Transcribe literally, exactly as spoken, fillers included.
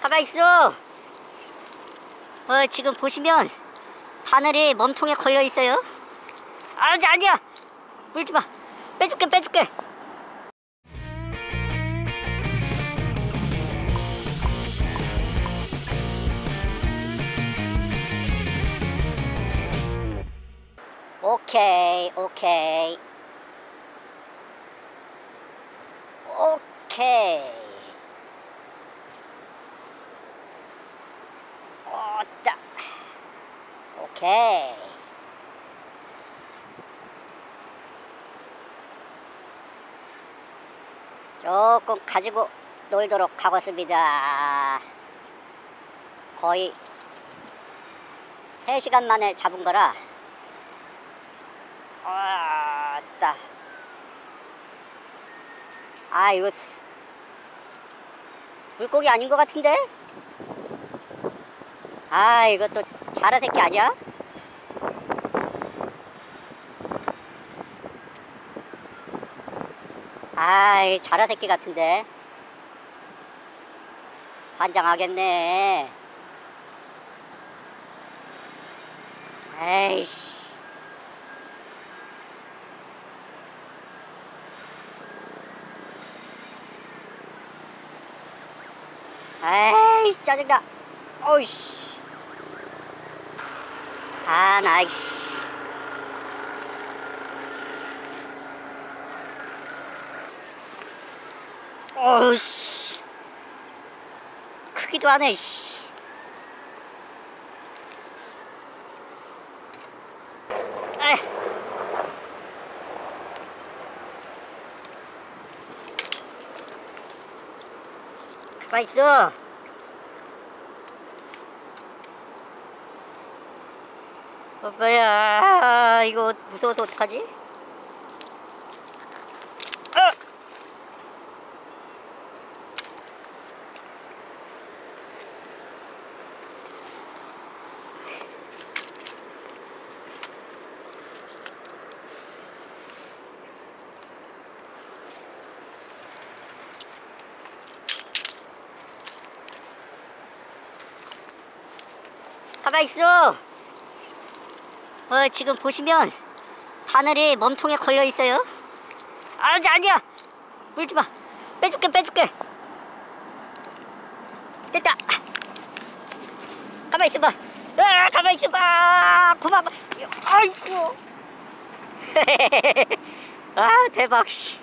가만히 있어. 어, 지금 보시면 바늘이 몸통에 걸려 있어요. 아니, 아니야. 물지 마. 빼줄게, 빼줄게. 오케이, 오케이. 오케이. 오따. 오케이. 조금 가지고 놀도록 하겠습니다. 거의 세 시간 만에 잡은 거라. 아따. 아, 이거 물고기 아닌 것 같은데? 아, 이것도 자라 새끼 아니야? 아, 이 자라 새끼 같은데? 환장하겠네. 에이씨. 에이, 짜증나. 어이씨. 아, 나이씨. 어우씨. 크기도 하네, 씨. 에이. 가만히 있어. 오빠야, 이거 무서워서 어떡하지? 어! 가만히 있어. 어, 지금 보시면 바늘이 몸통에 걸려 있어요. 아니, 아니야. 물지 마. 빼줄게, 빼줄게. 됐다. 가만히 있어봐. 아, 가만히 있어봐. 고마워. 아이고. 아, 대박. 씨.